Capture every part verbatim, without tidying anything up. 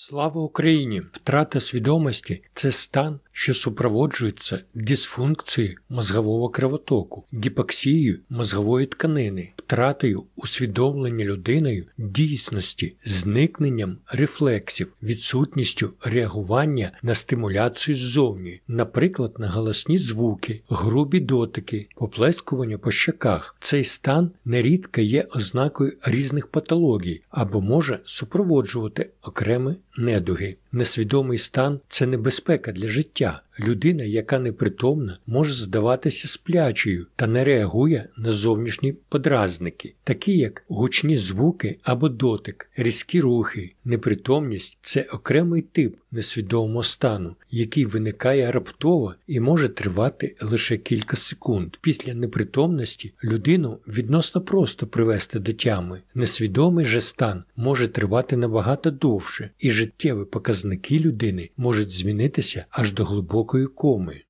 Слава Україні! Втрата свідомості – це стан, що супроводжується дисфункцією мозгового кровотоку, гіпоксією мозгової тканини, втратою усвідомлення людиною дійсності, зникненням рефлексів, відсутністю реагування на стимуляцію ззовні, наприклад, на голосні звуки, грубі дотики, поплескування по щоках. Цей стан нерідко є ознакою різних патологій або може супроводжувати окремі недуги. Несвідомий стан – це небезпека для життя. Людина, яка непритомна, може здаватися сплячою та не реагує на зовнішні подразники, такі як гучні звуки або дотик, різкі рухи. Непритомність – це окремий тип несвідомого стану, який виникає раптово і може тривати лише кілька секунд. Після непритомності людину відносно просто привести до тями. Несвідомий же стан може тривати набагато довше, і життєві показники людини можуть змінитися аж до глибокої коми.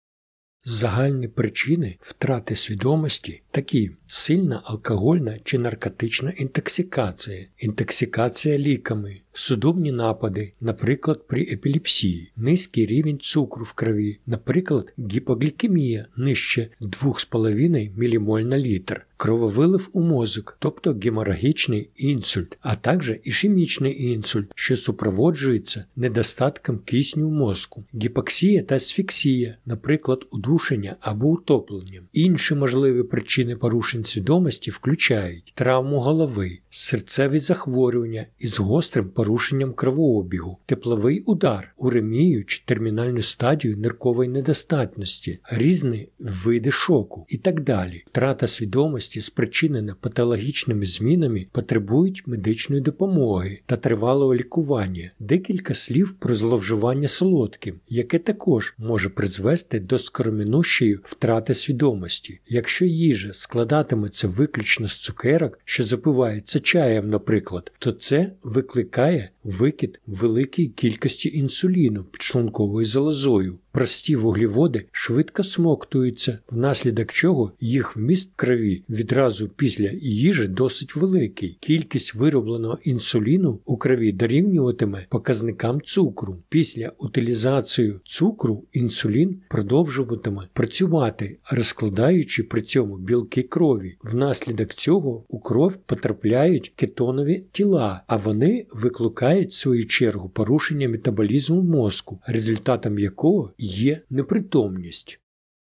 Загальні причини втрати свідомості такі: сильна алкогольна чи наркотична інтоксикація, інтоксикація ліками, судомні напади, наприклад, при епілепсії, низький рівень цукру в крові, наприклад, гіпоглікемія нижче двох з половиною мілімоль на літр, крововилив у мозок, тобто геморагічний інсульт, а також ішемічний інсульт, що супроводжується недостатком кисню в мозку, гіпоксія та асфіксія, наприклад, удушення або утоплення. Інші можливі причини порушень свідомості включають травму голови, серцеві захворювання із гострим порушенням кровообігу, тепловий удар, уремію чи термінальну стадію ниркової недостатності, різні види шоку і так далі. Втрата свідомості, спричинена патологічними змінами, потребують медичної допомоги та тривалого лікування. Декілька слів про зловживання солодким, яке також може призвести до скороминущої втрати свідомості. Якщо їжа складатиметься виключно з цукерок, що запиваються чаєм, наприклад, то це викликає викид великої кількості інсуліну підшлунковою залозою. Прості вуглеводи швидко смоктуються, внаслідок чого їх вміст в крові відразу після їжі досить великий. Кількість виробленого інсуліну у крові дорівнюватиме показникам цукру. Після утилізації цукру інсулін продовжуватиме працювати, розкладаючи при цьому білки крові. Внаслідок цього у кров потрапляють кетонові тіла, а вони викликають в свою чергу порушення метаболізму мозку, результатом якого є непритомність.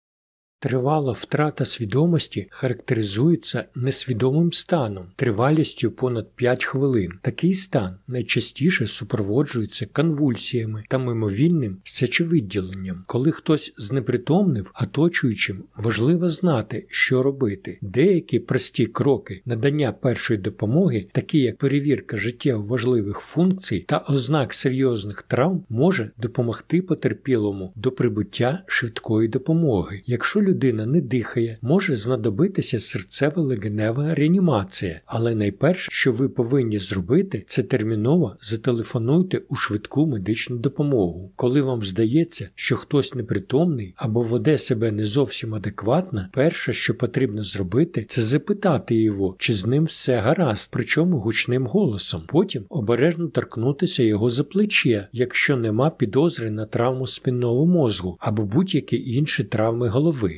Тривала втрата свідомості характеризується несвідомим станом, тривалістю понад п'ять хвилин. Такий стан найчастіше супроводжується конвульсіями та мимовільним сечовиділенням. Коли хтось знепритомнив, оточуючим важливо знати, що робити. Деякі прості кроки надання першої допомоги, такі як перевірка життєво важливих функцій та ознак серйозних травм, може допомогти потерпілому до прибуття швидкої допомоги. Якщо людина не дихає, може знадобитися серцево-легенева реанімація. Але найперше, що ви повинні зробити, це терміново зателефонуйте у швидку медичну допомогу. Коли вам здається, що хтось непритомний або веде себе не зовсім адекватно, перше, що потрібно зробити, це запитати його, чи з ним все гаразд, причому гучним голосом. Потім обережно торкнутися його за плече, якщо нема підозри на травму спинного мозку або будь-які інші травми голови.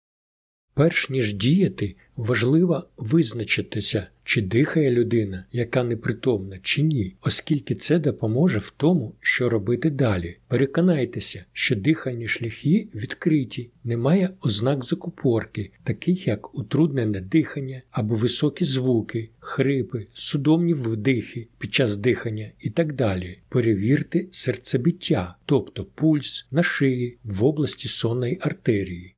Перш ніж діяти, важливо визначитися, чи дихає людина, яка непритомна, чи ні, оскільки це допоможе в тому, що робити далі. Переконайтеся, що дихальні шляхи відкриті, немає ознак закупорки, таких як утруднене дихання або високі звуки, хрипи, судомні вдихи під час дихання і так далі. Перевірте серцебиття, тобто пульс на шиї в області сонної артерії.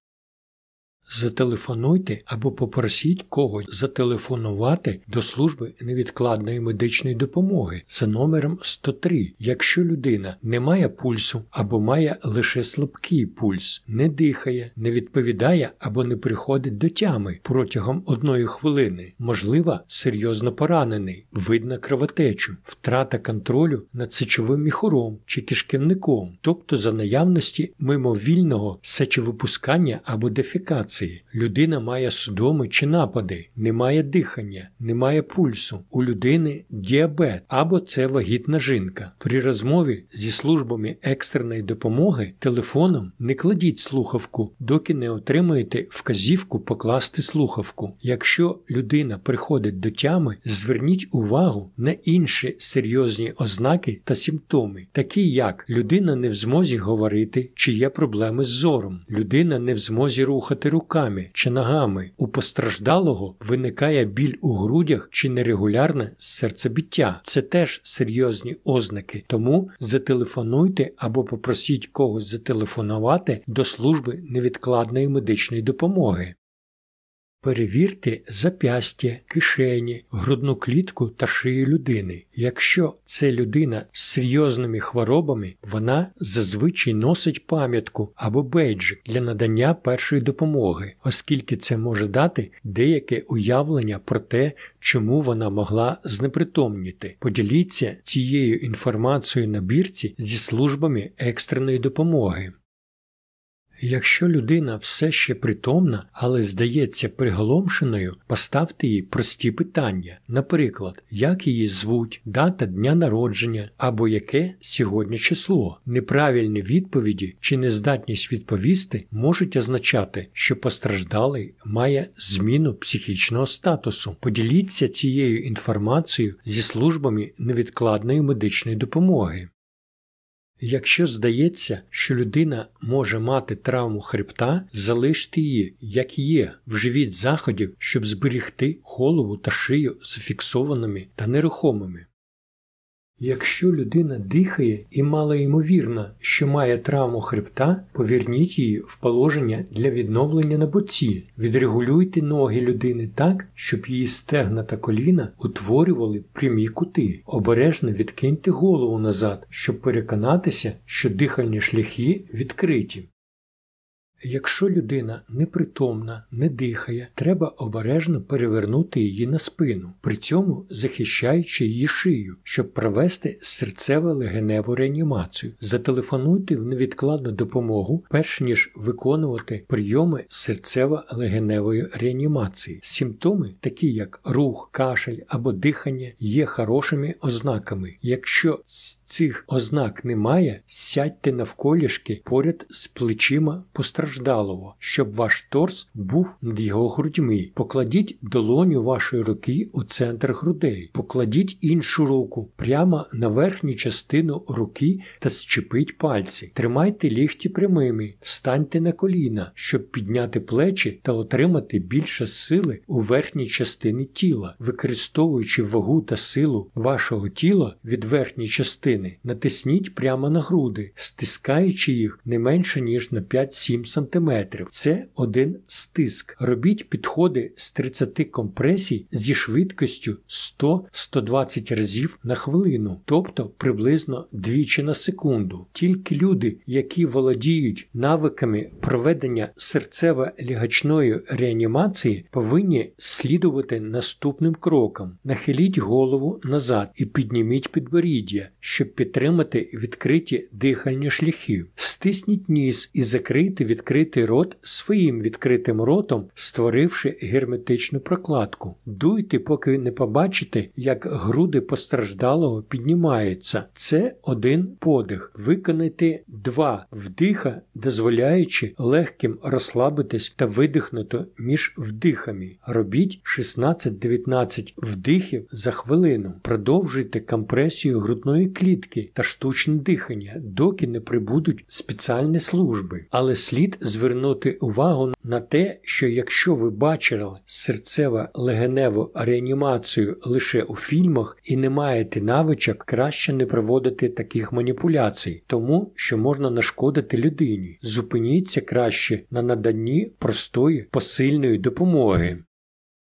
Зателефонуйте або попросіть когось зателефонувати до служби невідкладної медичної допомоги за номером сто три, якщо людина не має пульсу або має лише слабкий пульс, не дихає, не відповідає або не приходить до тями протягом одної хвилини, можливо, серйозно поранений, видно кровотечу, втрата контролю над сечовим міхуром чи кишківником, тобто за наявності мимовільного сечовипускання або дефекації. реанімації. Людина має судоми чи напади, немає дихання, немає пульсу. У людини діабет або це вагітна жінка. При розмові зі службами екстреної допомоги телефоном не кладіть слухавку, доки не отримаєте вказівку покласти слухавку. Якщо людина приходить до тями, зверніть увагу на інші серйозні ознаки та симптоми, такі як людина не в змозі говорити, чи є проблеми з зором, людина не в змозі рухати руками чи ногами, у постраждалого виникає біль у грудях чи нерегулярне серцебиття. Це теж серйозні ознаки, тому зателефонуйте або попросіть когось зателефонувати до служби невідкладної медичної допомоги. Перевірте зап'ястя, кишені, грудну клітку та шию людини. Якщо це людина з серйозними хворобами, вона зазвичай носить пам'ятку або бейджик для надання першої допомоги, оскільки це може дати деяке уявлення про те, чому вона могла знепритомніти. Поділіться цією інформацією на бірці зі службами екстреної допомоги. Якщо людина все ще притомна, але здається приголомшеною, поставте їй прості питання. Наприклад, як її звуть, дата дня народження або яке сьогодні число. Неправильні відповіді чи нездатність відповісти можуть означати, що постраждалий має зміну психічного статусу. Поділіться цією інформацією зі службами невідкладної медичної допомоги. Якщо здається, що людина може мати травму хребта, залиште її, як є, вживіть заходів, щоб зберегти голову та шию зафіксованими та нерухомими. Якщо людина дихає і малоймовірно, що має травму хребта, поверніть її в положення для відновлення на боці. Відрегулюйте ноги людини так, щоб її стегна та коліна утворювали прямі кути. Обережно відкиньте голову назад, щоб переконатися, що дихальні шляхи відкриті. Якщо людина непритомна, не дихає, треба обережно перевернути її на спину, при цьому захищаючи її шию, щоб провести серцево-легеневу реанімацію. Зателефонуйте в невідкладну допомогу, перш ніж виконувати прийоми серцево-легеневої реанімації. Симптоми, такі як рух, кашель або дихання, є хорошими ознаками. Якщо цих ознак немає, сядьте навколішки поряд з плечима постраждалого, щоб ваш торс був над його грудьми. Покладіть долоню вашої руки у центр грудей. Покладіть іншу руку прямо на верхню частину руки та зчепіть пальці. Тримайте лікті прямими, встаньте на коліна, щоб підняти плечі та отримати більше сили у верхній частині тіла. Використовуючи вагу та силу вашого тіла від верхньої частини, натисніть прямо на груди, стискаючи їх не менше ніж на п'ять-сім сантиметрів. Це один стиск. Робіть підходи з тридцяти компресій зі швидкістю сто - сто двадцять разів на хвилину, тобто приблизно двічі на секунду. Тільки люди, які володіють навиками проведення серцево-легочної реанімації, повинні слідувати наступним крокам. Нахиліть голову назад і підніміть підборіддя, щоб підтримати відкриті дихальні шляхи. Стисніть ніс і закрийте відкритий рот своїм відкритим ротом, створивши герметичну прокладку. Дуйте, поки не побачите, як груди постраждалого піднімаються. Це один подих. Виконайте два вдиха, дозволяючи легким розслабитись та видихнути між вдихами. Робіть шістнадцять-дев'ятнадцять вдихів за хвилину. Продовжуйте компресію грудної клітки та штучне дихання, доки не прибудуть спеціальні служби. Але слід звернути увагу на те, що якщо ви бачили серцево-легеневу реанімацію лише у фільмах і не маєте навичок, краще не проводити таких маніпуляцій, тому що можна нашкодити людині. Зупиніться краще на наданні простої посильної допомоги.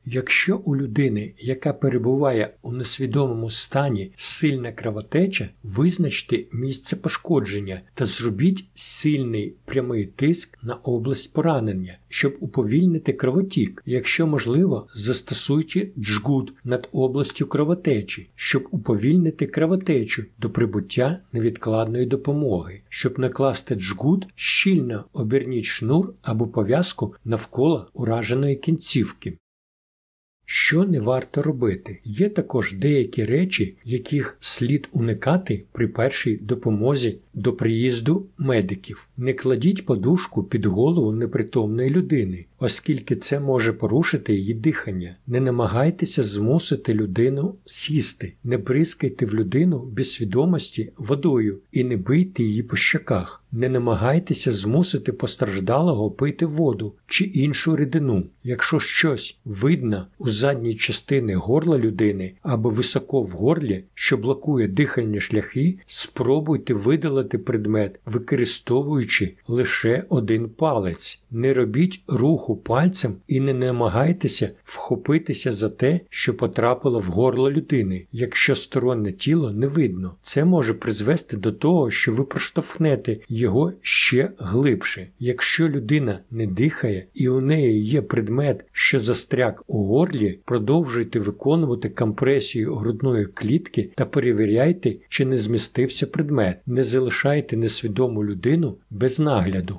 Якщо у людини, яка перебуває у несвідомому стані, сильна кровотеча, визначте місце пошкодження та зробіть сильний прямий тиск на область поранення, щоб уповільнити кровотік. Якщо можливо, застосуйте джгут над областю кровотечі, щоб уповільнити кровотечу до прибуття невідкладної допомоги. Щоб накласти джгут, щільно оберніть шнур або пов'язку навколо ураженої кінцівки. Що не варто робити? Є також деякі речі, яких слід уникати при першій допомозі до приїзду медиків. Не кладіть подушку під голову непритомної людини, оскільки це може порушити її дихання. Не намагайтеся змусити людину сісти. Не бризкайте в людину без свідомості водою і не бийте її по щоках. Не намагайтеся змусити постраждалого пити воду чи іншу рідину. Якщо щось видно у задній частині горла людини або високо в горлі, що блокує дихальні шляхи, спробуйте видалити предмет, використовуючи лише один палець. Не робіть руху пальцем і не намагайтеся вхопитися за те, що потрапило в горло людини, якщо стороннє тіло не видно. Це може призвести до того, що ви проштовхнете його ще глибше. Якщо людина не дихає і у неї є предмет, що застряг у горлі, продовжуйте виконувати компресію грудної клітки та перевіряйте, чи не змістився предмет. Не залишайте несвідому людину без нагляду.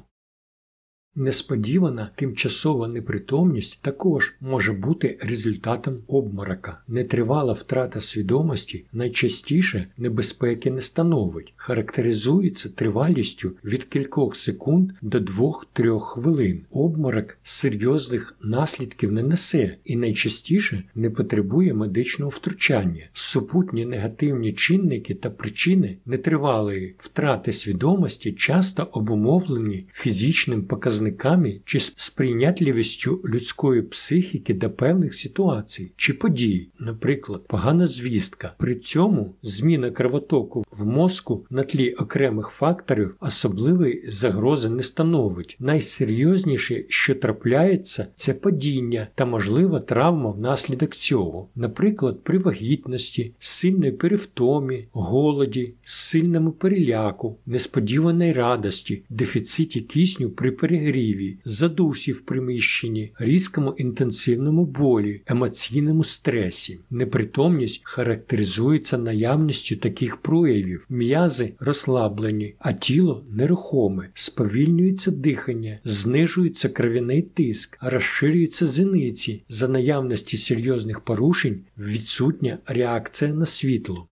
Несподівана тимчасова непритомність також може бути результатом обморока. Нетривала втрата свідомості найчастіше небезпеки не становить, характеризується тривалістю від кількох секунд до двох-трьох хвилин. Обморок серйозних наслідків не несе і найчастіше не потребує медичного втручання. Супутні негативні чинники та причини нетривалої втрати свідомості часто обумовлені фізичним показником чи сприйнятливістю людської психіки до певних ситуацій чи подій, наприклад, погана звістка. При цьому зміна кровотоку в мозку на тлі окремих факторів особливої загрози не становить. Найсерйозніше, що трапляється, це падіння та можлива травма внаслідок цього. Наприклад, при вагітності, сильної перевтомі, голоді, сильному переляку, несподіваній радості, дефіциті кисню при перегріві, задусі в приміщенні, різкому інтенсивному болі, емоційному стресі. Непритомність характеризується наявністю таких проявів. М'язи розслаблені, а тіло нерухоме, сповільнюється дихання, знижується кров'яний тиск, розширюються зіниці. За наявності серйозних порушень відсутня реакція на світло.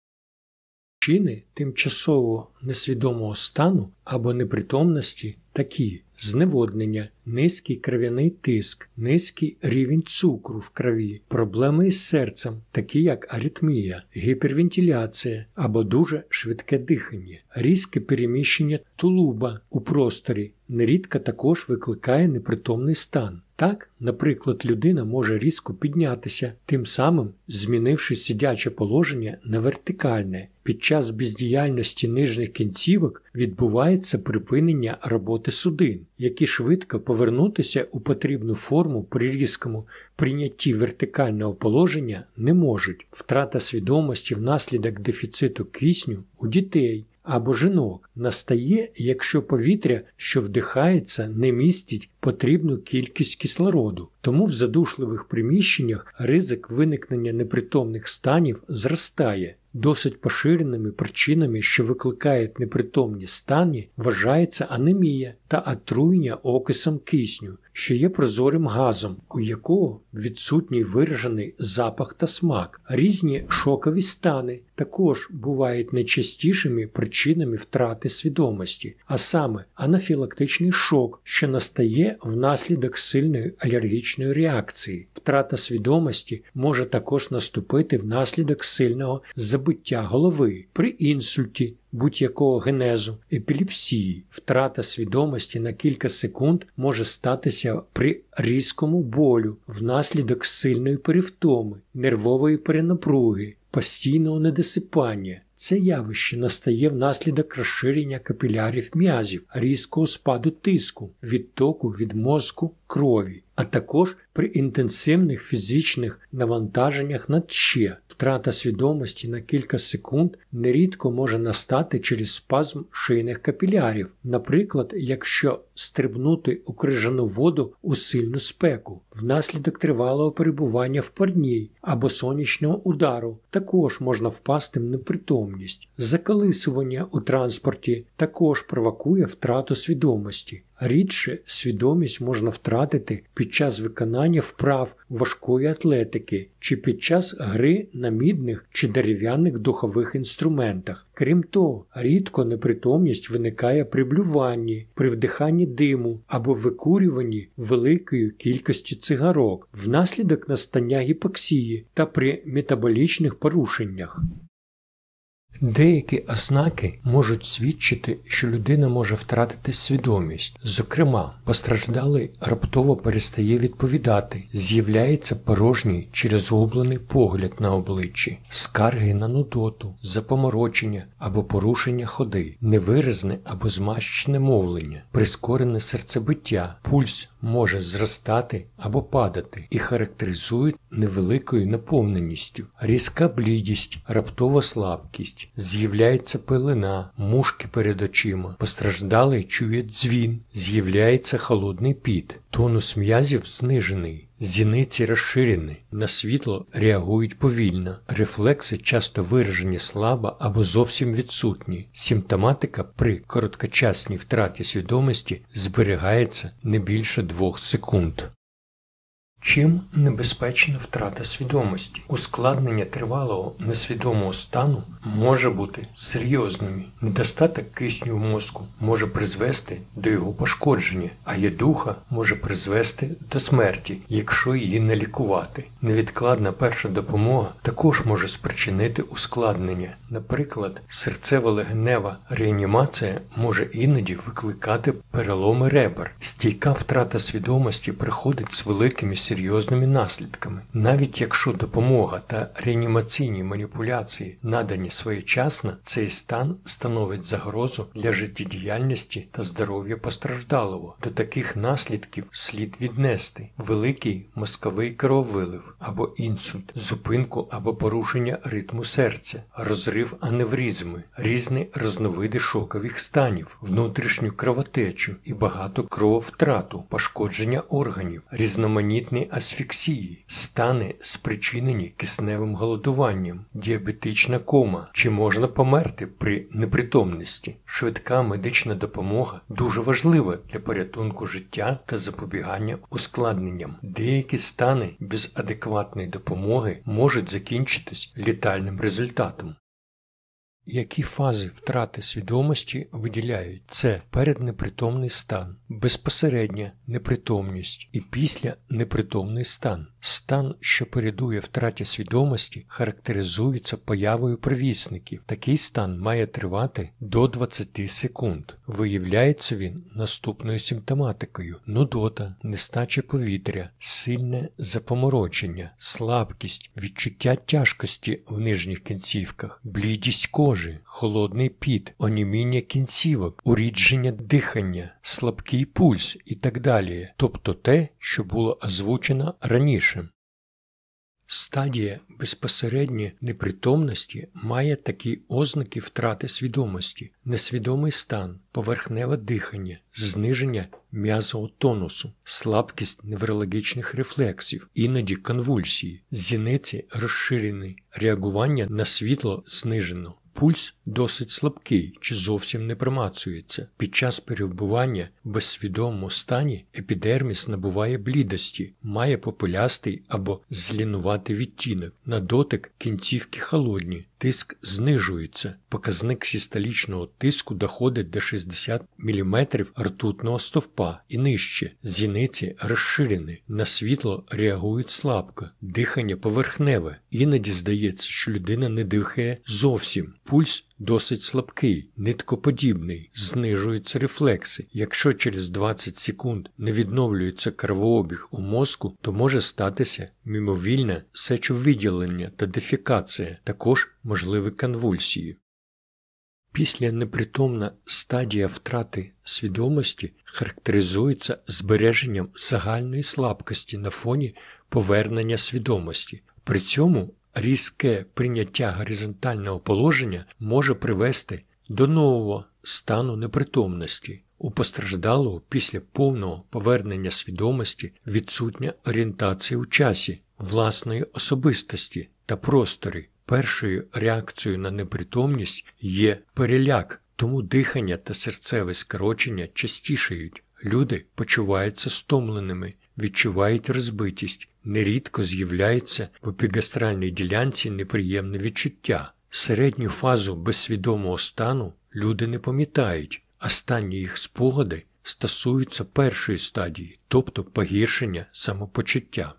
Причини тимчасового несвідомого стану або непритомності такі: зневоднення, низький кров'яний тиск, низький рівень цукру в крові, проблеми із серцем, такі як аритмія, гіпервентиляція або дуже швидке дихання, різке переміщення тулуба у просторі, нерідко також викликає непритомний стан. Так, наприклад, людина може різко піднятися, тим самим змінивши сидяче положення на вертикальне. Під час бездіяльності нижніх кінцівок відбувається припинення роботи судин, які швидко повернутися у потрібну форму при різкому прийнятті вертикального положення не можуть. Втрата свідомості внаслідок дефіциту кисню у дітей або жінок настає, якщо повітря, що вдихається, не містить потрібну кількість кислороду. Тому в задушливих приміщеннях ризик виникнення непритомних станів зростає. Досить поширеними причинами, що викликають непритомні стані, вважається анемія та отруєння окисом кисню, що є прозорим газом, у якого відсутній виражений запах та смак. Різні шокові стани також бувають найчастішими причинами втрати свідомості, а саме анафілактичний шок, що настає внаслідок сильної алергічної реакції. Втрата свідомості може також наступити внаслідок сильного забиття голови, при інсульті будь-якого генезу, епілепсії. Втрата свідомості на кілька секунд може статися при різкому болю внаслідок сильної перевтоми, нервової перенапруги, постійного недосипання. Це явище настає внаслідок розширення капілярів м'язів, різкого спаду тиску, відтоку від мозку крові, а також при інтенсивних фізичних навантаженнях на тще. Втрата свідомості на кілька секунд нерідко може настати через спазм шийних капілярів, наприклад, якщо стрибнути у крижану воду у сильну спеку, внаслідок тривалого перебування в парній або сонячного удару також можна впасти в непритомність. Заколисування у транспорті також провокує втрату свідомості. Рідше свідомість можна втратити під час виконання вправ важкої атлетики чи під час гри на мідних чи дерев'яних духових інструментах. Крім того, рідко непритомність виникає при блюванні, при вдиханні диму або викурюванні великої кількості цигарок, внаслідок настання гіпоксії та при метаболічних порушеннях. Деякі ознаки можуть свідчити, що людина може втратити свідомість. Зокрема, постраждалий раптово перестає відповідати, з'являється порожній чи розгублений погляд на обличчі, скарги на нудоту, запоморочення або порушення ходи, невиразне або змащене мовлення, прискорене серцебиття, пульс може зростати або падати і характеризують невеликою наповненістю, різка блідість, раптова слабкість, з'являється пелена, мушки перед очима, постраждалий чує дзвін, з'являється холодний піт, тонус м'язів знижений, зіниці розширені, на світло реагують повільно, рефлекси часто виражені слабо або зовсім відсутні. Симптоматика при короткочасній втраті свідомості зберігається не більше двох секунд. Чим небезпечна втрата свідомості? Ускладнення тривалого несвідомого стану може бути серйозними. Недостаток кисню в мозку може призвести до його пошкодження, а єдуха може призвести до смерті, якщо її не лікувати. Невідкладна перша допомога також може спричинити ускладнення. Наприклад, серцево-легенева реанімація може іноді викликати переломи ребер. Стійка втрата свідомості приходить з великими серйозними наслідками. Навіть якщо допомога та реанімаційні маніпуляції надані своєчасно, цей стан становить загрозу для життєдіяльності та здоров'я постраждалого. До таких наслідків слід віднести великий мозковий крововилив або інсульт, зупинку або порушення ритму серця, розрив аневризми, різні різновиди шокових станів, внутрішню кровотечу і багато крововтрату, пошкодження органів, різноманітні асфіксії, стани, спричинені кисневим голодуванням, діабетична кома, чи можна померти при непритомності. Швидка медична допомога дуже важлива для порятунку життя та запобігання ускладненням. Деякі стани без адекватної допомоги можуть закінчитись летальним результатом. Які фази втрати свідомості виділяють? Це переднепритомний стан, безпосередня непритомність і після непритомний стан. Стан, що передує втраті свідомості, характеризується появою провісників. Такий стан має тривати до двадцяти секунд. Виявляється він наступною симптоматикою: нудота, нестача повітря, сильне запоморочення, слабкість, відчуття тяжкості в нижніх кінцівках, блідість кожи, холодний піт, оніміння кінцівок, урідження дихання, слабкий пульс і так далі. Тобто те, що було озвучено раніше. Стадія безпосередньої непритомності має такі ознаки втрати свідомості: несвідомий стан, поверхневе дихання, зниження м'язового тонусу, слабкість неврологічних рефлексів, іноді конвульсії, зіниці розширені, реагування на світло знижено. Пульс досить слабкий чи зовсім не промацується. Під час перебування в безсвідомому стані епідерміс набуває блідості, має попелястий або зеленуватий відтінок. На дотик кінцівки холодні, тиск знижується. Показник систолічного тиску доходить до шістдесят міліметрів ртутного стовпа і нижче. Зіниці розширені, на світло реагують слабко, дихання поверхневе. Іноді здається, що людина не дихає зовсім. Пульс досить слабкий, ниткоподібний, знижуються рефлекси. Якщо через двадцять секунд не відновлюється кровообіг у мозку, то може статися мимовільне сечовиділення та дефекація, також можливі конвульсії. Післянепритомна стадія втрати свідомості характеризується збереженням загальної слабкості на фоні повернення свідомості. При цьому різке прийняття горизонтального положення може привести до нового стану непритомності. У постраждалого після повного повернення свідомості відсутня орієнтація у часі, власної особистості та просторі. Першою реакцією на непритомність є переляк, тому дихання та серцеве скорочення частішають. Люди почуваються стомленими, відчувають розбитість, нерідко з'являється в епігастральній ділянці неприємне відчуття. Середню фазу безсвідомого стану люди не пам'ятають, останні їх спогади стосуються першої стадії, тобто погіршення самопочуття.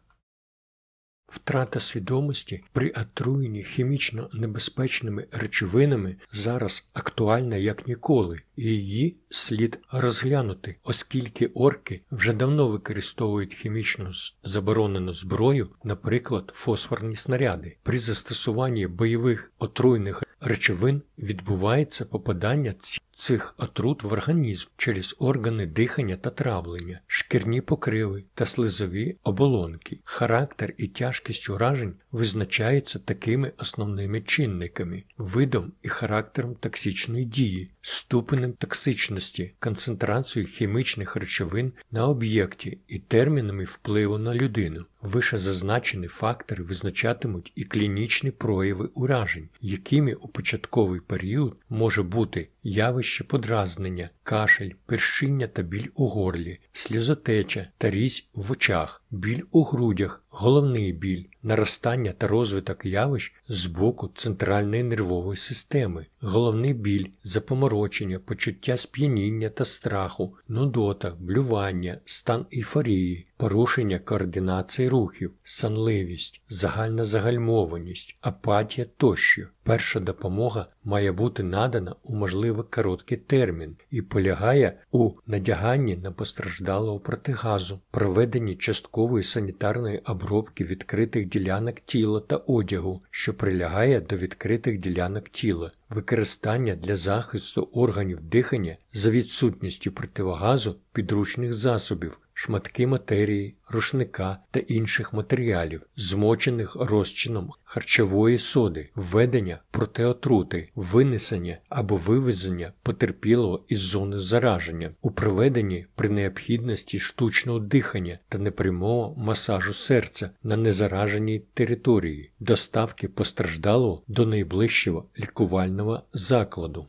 Втрата свідомості при отруєнні хімічно небезпечними речовинами зараз актуальна як ніколи, і її слід розглянути, оскільки орки вже давно використовують хімічно заборонену зброю, наприклад, фосфорні снаряди. При застосуванні бойових отруйних речовин відбувається попадання цих отрут в організм через органи дихання та травлення, шкірні покриви та слизові оболонки. Характер і тяжкість уражень визначаються такими основними чинниками – видом і характером токсичної дії, ступенем токсичності, концентрацією хімічних речовин на об'єкті і термінами впливу на людину. Вищезазначені фактори визначатимуть і клінічні прояви уражень, якими у початковий період може бути явище подразнення, кашель, першіння та біль у горлі, сльозотеча та різь в очах, біль у грудях, головний біль, наростання та розвиток явищ з боку центральної нервової системи, головний біль, запоморочення, почуття сп'яніння та страху, нудота, блювання, стан ейфорії, порушення координації рухів, сонливість, загальна загальмованість, апатія тощо. Перша допомога має бути надана у можливо короткий термін і полягає у надяганні на постраждалого протигазу, проведенні часткової санітарної обробки відкритих ділянок тіла та одягу, що прилягає до відкритих ділянок тіла, використання для захисту органів дихання за відсутністю противогазу підручних засобів, шматки матерії, рушника та інших матеріалів, змочених розчином харчової соди, введення протиотрути, винесення або вивезення потерпілого із зони зараження, у проведенні при необхідності штучного дихання та непрямого масажу серця на незараженій території, доставки постраждалого до найближчого лікувального закладу.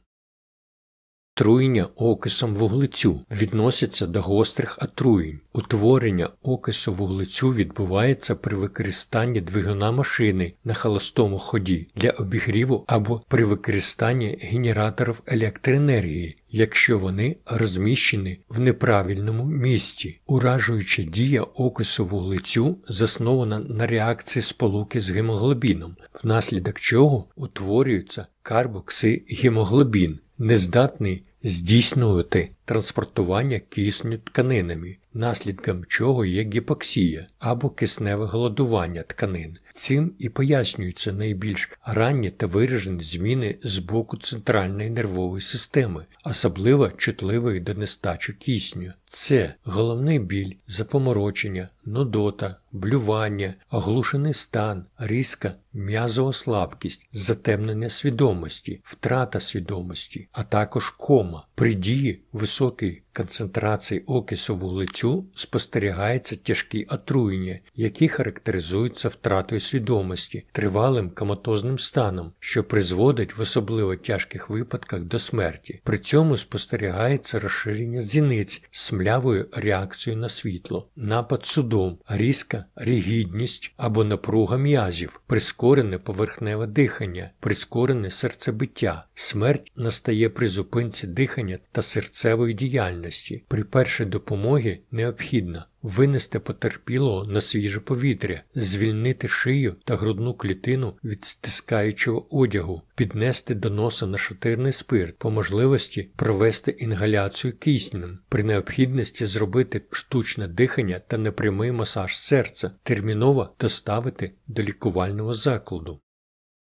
Отруєння окисом вуглецю відноситься до гострих отруєнь. Утворення окису вуглецю відбувається при використанні двигуна машини на холостому ході для обігріву або при використанні генераторів електроенергії, якщо вони розміщені в неправильному місці. Уражуюча дія окису вуглецю заснована на реакції сполуки з гемоглобіном, внаслідок чого утворюється карбоксигемоглобін, нездатний здійснювати транспортування кисню тканинами, наслідком чого є гіпоксія або кисневе голодування тканин. Цим і пояснюються найбільш ранні та виражені зміни з боку центральної нервової системи, особливо чутливої до нестачі кисню. Це головний біль, запоморочення, нудота, блювання, оглушений стан, різка м'язова слабкість, затемнення свідомості, втрата свідомості, а також кома. При дії високої концентрації окису вуглецю спостерігається тяжкі отруєння, які характеризуються втратою свідомості, тривалим коматозним станом, що призводить в особливо тяжких випадках до смерті. При цьому спостерігається розширення зіниць з млявою реакцією на світло, напад судом, різка ригідність або напруга м'язів, прискорене поверхневе дихання, прискорене серцебиття. Смерть настає при зупинці дихання та серцевої діяльності. При першій допомогі необхідно винести потерпілого на свіже повітря, звільнити шию та грудну клітину від стискаючого одягу, піднести до носа нашатирний спирт, по можливості провести інгаляцію киснем, при необхідності зробити штучне дихання та непрямий масаж серця, терміново доставити до лікувального закладу.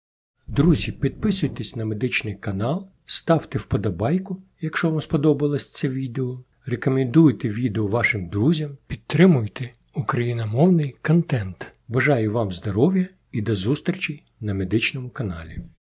Друзі, підписуйтесь на медичний канал, ставте вподобайку, якщо вам сподобалось це відео, рекомендуйте відео вашим друзям, підтримуйте україномовний контент. Бажаю вам здоров'я і до зустрічі на медичному каналі.